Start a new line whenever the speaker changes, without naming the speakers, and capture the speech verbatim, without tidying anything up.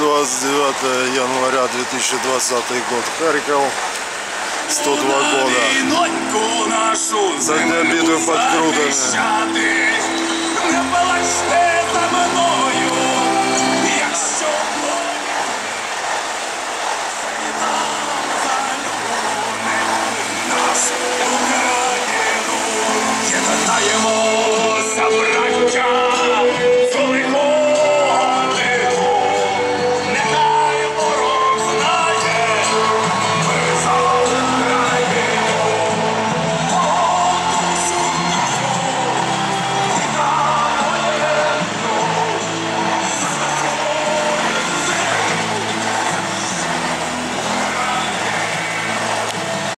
двадцать девятое января две тысячи двадцатый год. Харьков. сто два года. За дня битвы под Крутами.
Єднаємося, браття!